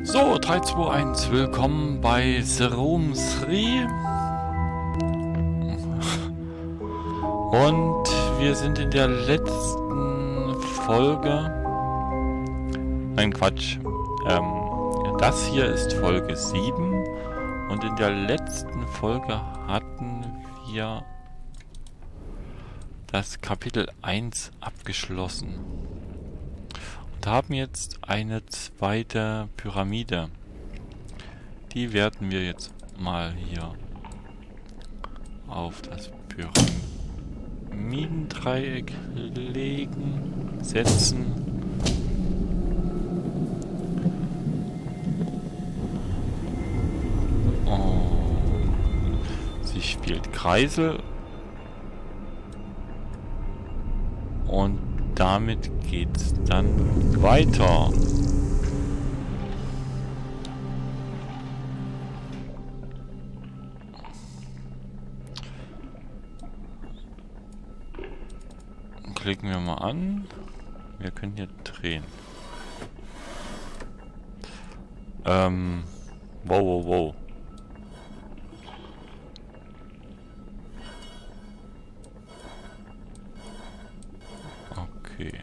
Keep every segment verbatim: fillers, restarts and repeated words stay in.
So, drei, zwei, eins, willkommen bei Serum Sri. Und wir sind in der letzten Folge... Nein, Quatsch. Ähm, das hier ist Folge sieben. Und in der letzten Folge hatten wir das Kapitel eins abgeschlossen. Und haben jetzt eine zweite Pyramide. Die werden wir jetzt mal hier auf das Pyramidendreieck legen, setzen. Und sie spielt Kreisel. Und damit geht's dann weiter. Klicken wir mal an. Wir können hier drehen. Ähm. Wow, wow, wow. Okay.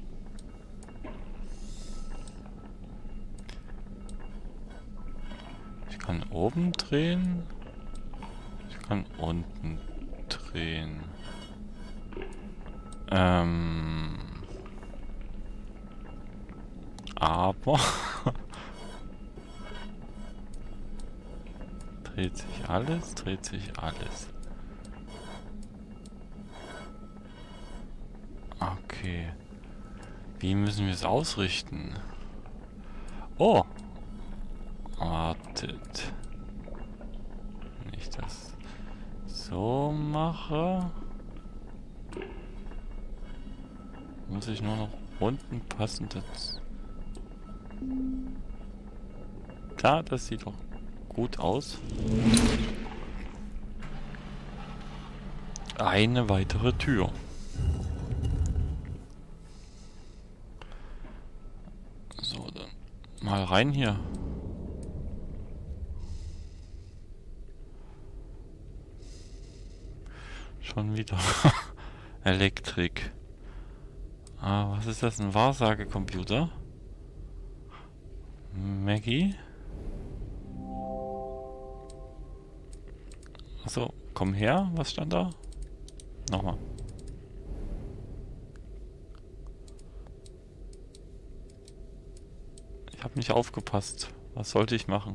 Ich kann oben drehen. Ich kann unten drehen. Ähm. Aber dreht sich alles, dreht sich alles. Okay. Wie müssen wir es ausrichten? Oh! Wartet. Wenn ich das so mache, muss ich nur noch unten passend dazu. Da, das sieht doch gut aus. Eine weitere Tür. So, dann mal rein hier. Schon wieder Elektrik. Ah, was ist das? Ein Wahrsagecomputer? Maggie? Achso, komm her. Was stand da? Nochmal. Ich habe nicht aufgepasst. Was sollte ich machen?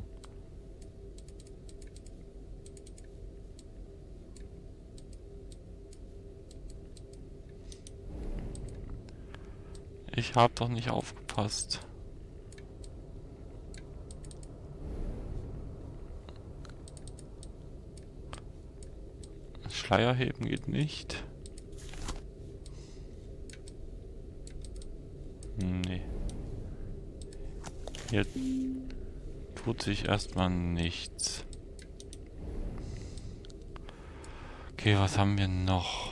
Ich habe doch nicht aufgepasst. Schleier heben geht nicht. Nee. Hier tut sich erstmal nichts. Okay, was haben wir noch?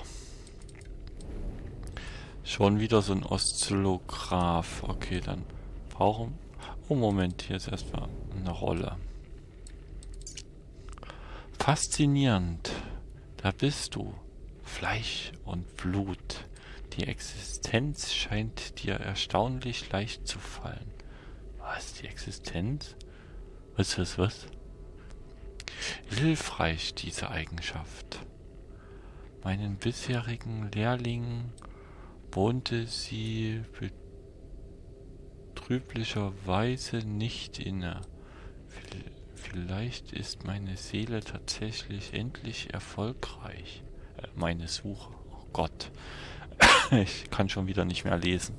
Schon wieder so ein Oszillograph. Okay, dann brauchen... Oh, Moment, hier ist erstmal eine Rolle. Faszinierend. Da bist du. Fleisch und Blut. Die Existenz scheint dir erstaunlich leicht zu fallen. Was? Die Existenz? Was, was, was? Hilfreich, diese Eigenschaft. Meinen bisherigen Lehrlingen wohnte sie betrüblicherweise nicht inne. Vielleicht ist meine Seele tatsächlich endlich erfolgreich. Äh, meine Suche. Oh Gott. Ich kann schon wieder nicht mehr lesen.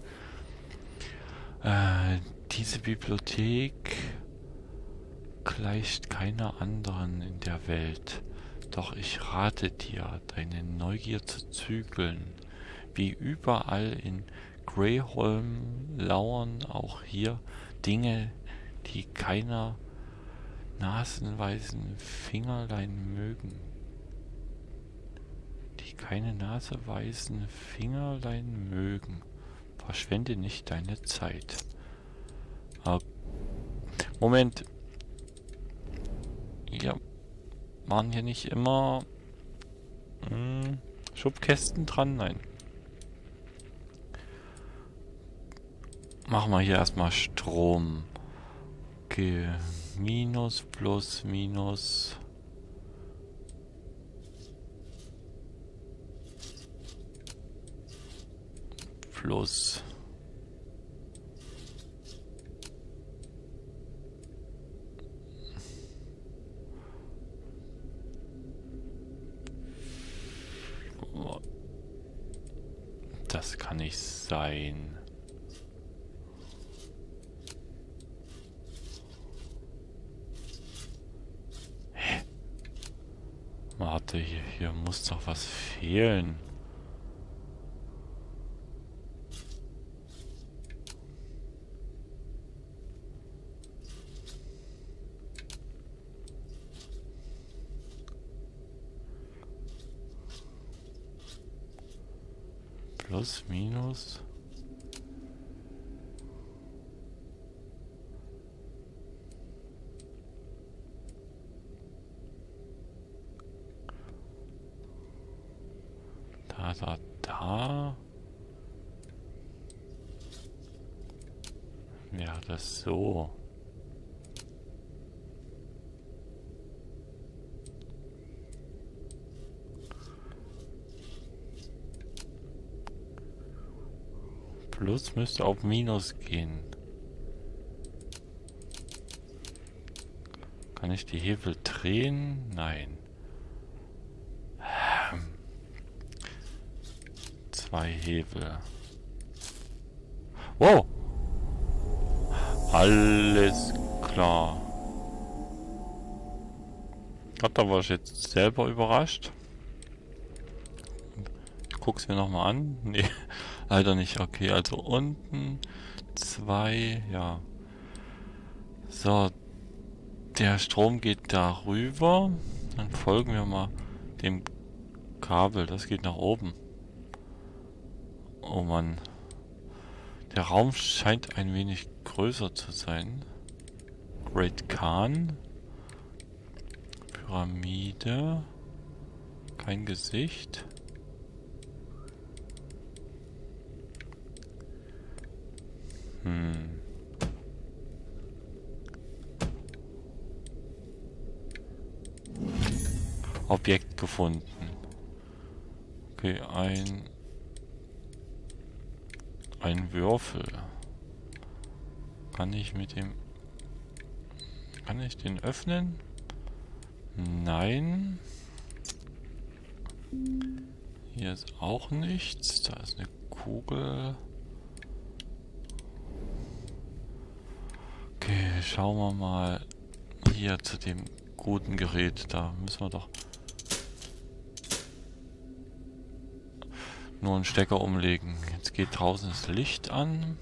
Äh, diese Bibliothek gleicht keiner anderen in der Welt. Doch ich rate dir, deine Neugier zu zügeln. Wie überall in Greyholm lauern auch hier Dinge, die keiner nasenweisen Fingerlein mögen. Die keine naseweisen Fingerlein mögen. Verschwende nicht deine Zeit. Moment. Ja, waren hier nicht immer hm, Schubkästen dran? Nein. Machen wir hier erstmal Strom. Okay. Minus, plus, minus. Plus. Das kann nicht sein. Hä? Warte, hier, hier muss doch was fehlen. Plus, minus. Da, da, da. Ja, das so. Plus müsste auf Minus gehen. Kann ich die Hebel drehen? Nein. Zwei Hebel. Wow! Alles klar. Gott, da war ich jetzt selber überrascht. Ich guck's mir nochmal an. Nee, leider nicht. Okay, also unten zwei, ja. So, der Strom geht darüber. Dann folgen wir mal dem Kabel. Das geht nach oben. Oh Mann. Der Raum scheint ein wenig größer zu sein. Great Khan. Pyramide. Kein Gesicht. Hm. Objekt gefunden. Okay, ein... Ein Würfel. Kann ich mit dem... Kann ich den öffnen? Nein. Hier ist auch nichts. Da ist eine Kugel. Okay, schauen wir mal hier zu dem guten Gerät. Da müssen wir doch nur einen Stecker umlegen. Jetzt geht draußen das Licht an.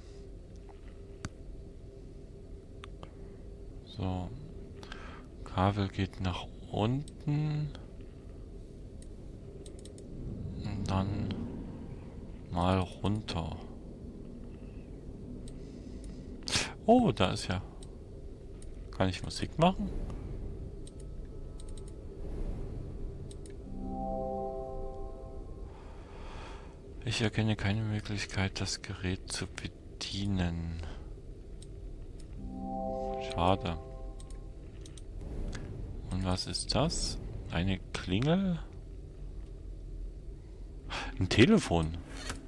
So. Kabel geht nach unten. Und dann mal runter. Oh, da ist ja... Kann ich Musik machen? Ich erkenne keine Möglichkeit, das Gerät zu bedienen. Schade. Und was ist das? Eine Klingel? Ein Telefon.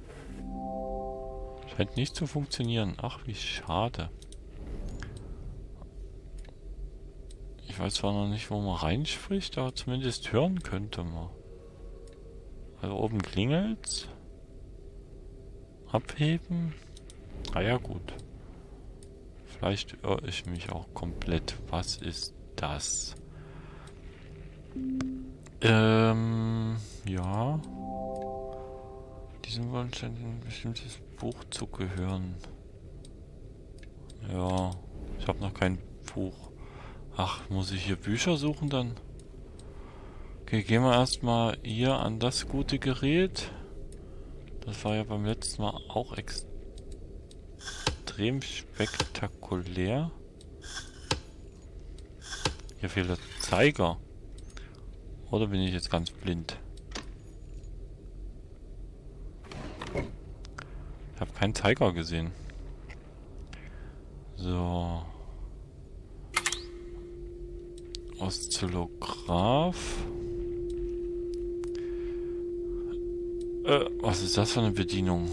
Scheint nicht zu funktionieren. Ach, wie schade. Ich weiß zwar noch nicht, wo man reinspricht, aber zumindest hören könnte man. Also oben klingelt's. Abheben. Ah ja, gut. Vielleicht irre ich mich auch komplett. Was ist das? Ähm, ja. Diesem Wunsch scheint ein bestimmtes Buch zu gehören. Ja, ich habe noch kein Buch. Ach, muss ich hier Bücher suchen dann? Okay, gehen wir erstmal hier an das gute Gerät. Das war ja beim letzten Mal auch extrem spektakulär. Hier fehlt der Zeiger. Oder bin ich jetzt ganz blind? Ich habe keinen Zeiger gesehen. So. Oszillograph. Äh, was ist das für eine Bedienung?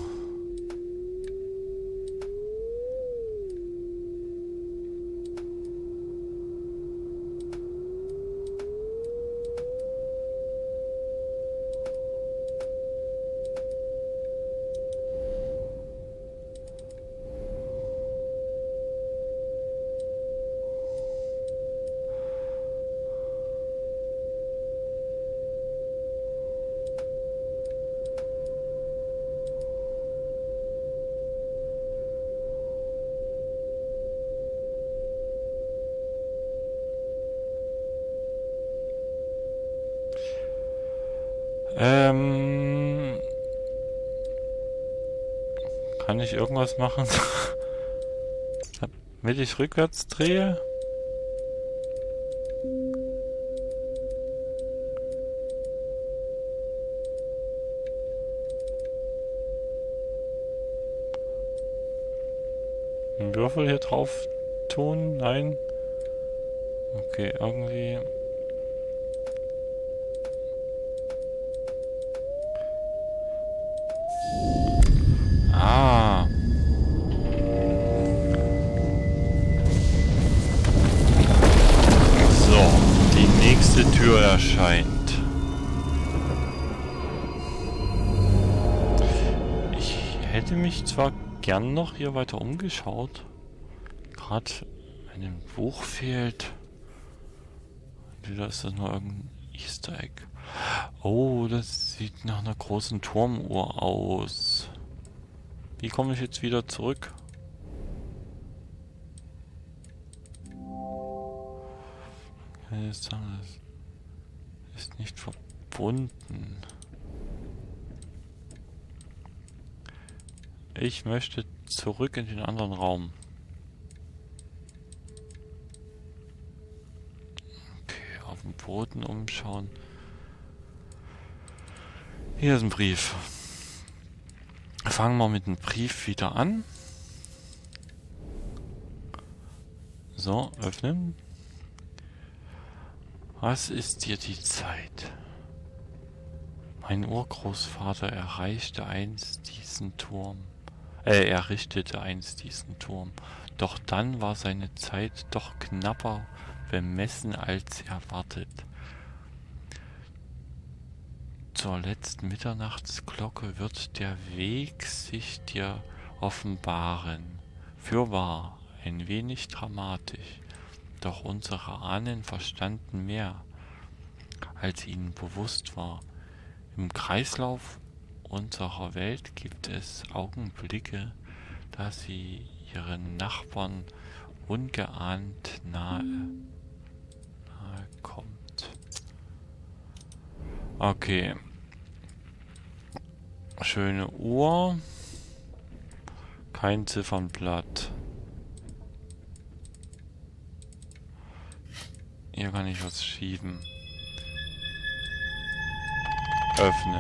Ähm, kann ich irgendwas machen, damit ich rückwärts drehe? Einen Würfel hier drauf tun? Nein? Okay, irgendwie... Ah. So, die nächste Tür erscheint. Ich hätte mich zwar gern noch hier weiter umgeschaut. Gerade wenn ein Buch fehlt. Entweder ist das nur irgendein Easter Egg. Oh, das sieht nach einer großen Turmuhr aus. Wie komme ich jetzt wieder zurück? Kann ich jetzt sagen, das ist nicht verbunden. Ich möchte zurück in den anderen Raum. Okay, auf dem Boden umschauen. Hier ist ein Brief. Fangen wir mit dem Brief wieder an. So, öffnen. Was ist dir die Zeit? Mein Urgroßvater erreichte einst diesen Turm. Äh, errichtete einst diesen Turm. Doch dann war seine Zeit doch knapper bemessen als erwartet. Zur letzten Mitternachtsglocke wird der Weg sich dir offenbaren. Fürwahr, ein wenig dramatisch, doch unsere Ahnen verstanden mehr, als ihnen bewusst war. Im Kreislauf unserer Welt gibt es Augenblicke, da sie ihren Nachbarn ungeahnt nahe, nahe kommt. Okay. Schöne Uhr. Kein Ziffernblatt. Hier kann ich was schieben. Öffnen.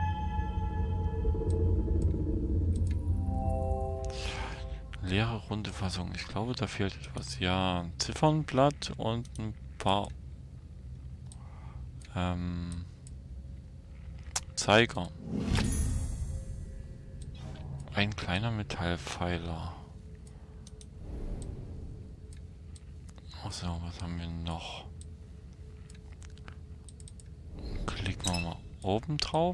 Leere runde Fassung. Ich glaube, da fehlt etwas. Ja, ein Ziffernblatt und ein paar ähm, Zeiger. Ein kleiner Metallpfeiler. So, was haben wir noch? Klicken wir mal oben drauf.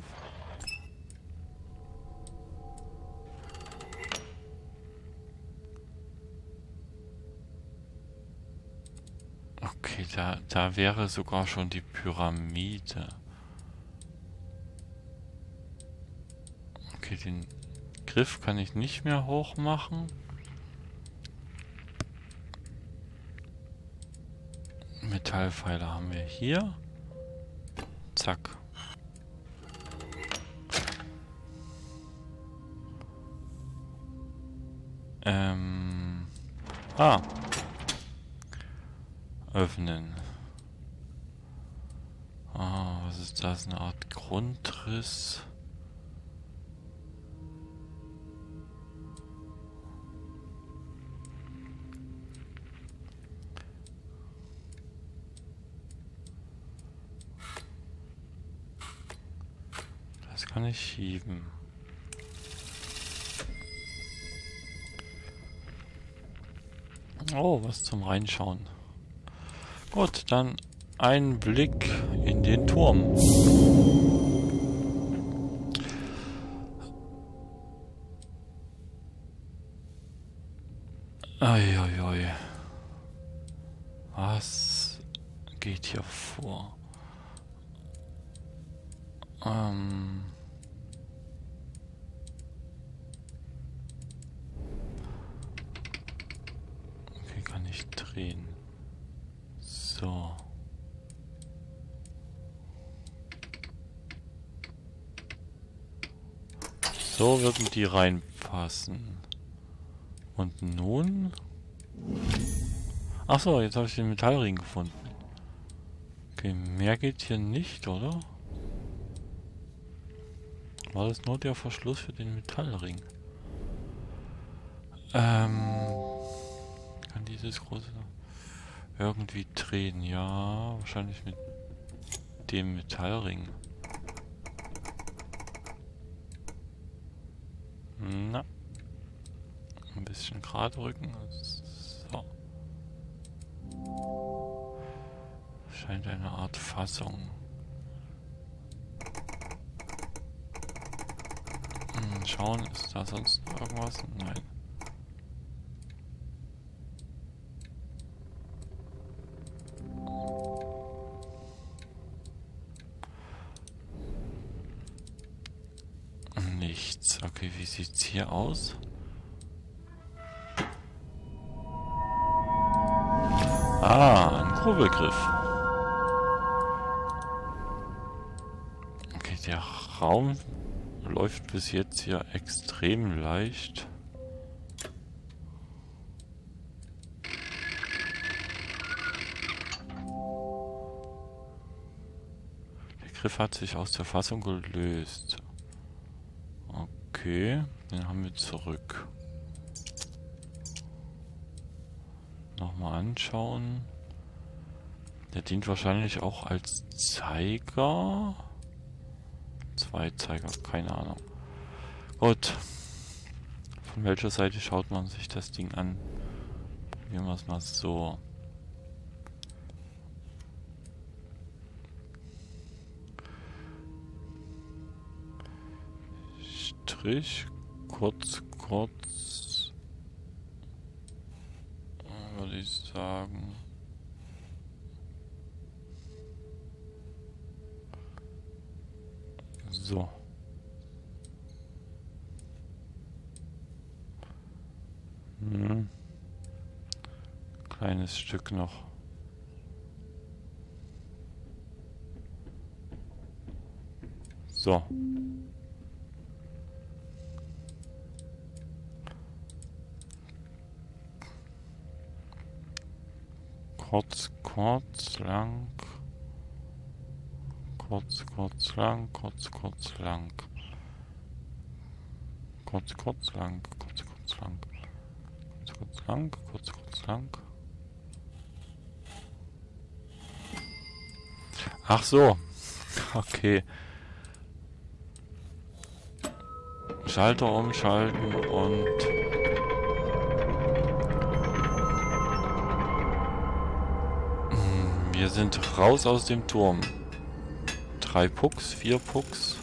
Okay, da, da wäre sogar schon die Pyramide. Okay, den Griff kann ich nicht mehr hoch machen. Metallpfeiler haben wir hier. Zack. Ähm. Ah. Öffnen. Was ist das? Eine Art Grundriss? Das kann ich schieben. Oh, was zum Reinschauen. Gut, dann ein Blick in den Turm. Uiuiui. Was geht hier vor? Ähm... Okay, kann ich drehen. So. So würden die reinpassen. Und nun? Ach so, jetzt habe ich den Metallring gefunden. Okay, mehr geht hier nicht, oder? War das nur der Verschluss für den Metallring? Ähm... Kann dieses große irgendwie drehen? Ja, wahrscheinlich mit dem Metallring. Na. Ein bisschen gerade rücken. So. Scheint eine Art Fassung. Hm, schauen, ist da sonst irgendwas? Nein. Nichts. Okay, wie sieht's hier aus? Ah, ein Kurbelgriff. Okay, der Raum läuft bis jetzt hier extrem leicht. Der Griff hat sich aus der Fassung gelöst. Okay, den haben wir zurück. Nochmal anschauen. Der dient wahrscheinlich auch als Zeiger. Zwei Zeiger, keine Ahnung. Gut. Von welcher Seite schaut man sich das Ding an? Probieren wir es mal so. Strich, kurz, kurz. Würde ich sagen. So. Hm. Kleines Stück noch. So. Kurz, kurz, lang. Kurz, kurz, lang, kurz, kurz, lang. Kurz, kurz, lang, kurz, kurz, lang. Kurz, kurz, lang, kurz, kurz, lang. Ach so. Okay. Schalter umschalten und... Wir sind raus aus dem Turm. Drei Pucks, vier Pucks.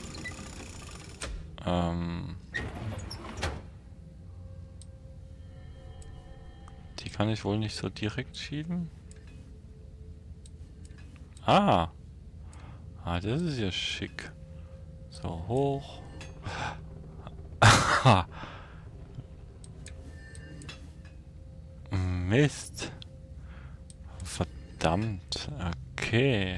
Ähm... Die kann ich wohl nicht so direkt schieben. Ah! Ah, das ist ja schick. So, hoch. Mist. Verdammt. Okay.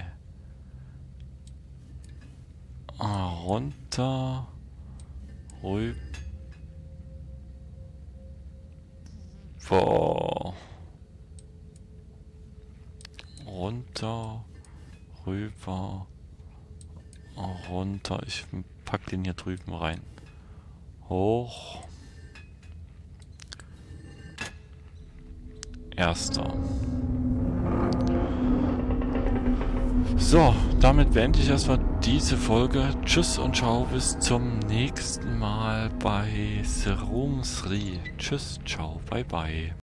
Ah, runter. Rüber. Runter. Rüber. runter. Ich pack den hier drüben rein. Hoch. Erster. So, damit beende ich erstmal diese Folge. Tschüss und ciao, bis zum nächsten Mal bei Serumsri. Tschüss, ciao, bye bye.